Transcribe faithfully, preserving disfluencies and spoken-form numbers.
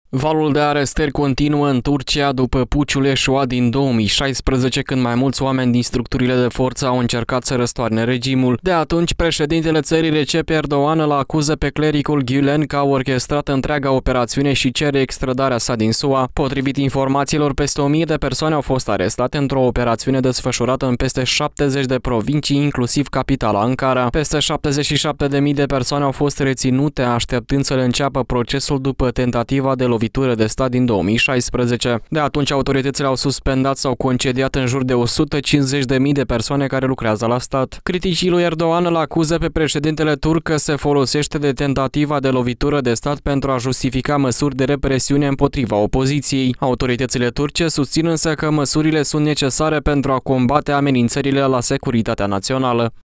Valul de arestări continuă în Turcia după puciul eșuat din două mii șaisprezece, când mai mulți oameni din structurile de forță au încercat să răstoarne regimul. De atunci, președintele țării Recep Erdogan îl acuză pe clericul Gülen că a orchestrat întreaga operațiune și cere extradarea sa din S U A. Potrivit informațiilor, peste o mie de persoane au fost arestate într-o operațiune desfășurată în peste șaptezeci de provincii, inclusiv capitala Ankara. Peste șaptezeci și șapte de mii de persoane au fost reținute, așteptând să le înceapă procesul după tentativa de lovitură de stat din două mii șaisprezece. De atunci, autoritățile au suspendat sau concediat în jur de o sută cincizeci de mii de persoane care lucrează la stat. Criticii lui Erdogan îl acuză pe președintele turc că se folosește de tentativa de lovitură de stat pentru a justifica măsuri de represiune împotriva opoziției. Autoritățile turce susțin însă că măsurile sunt necesare pentru a combate amenințările la securitatea națională.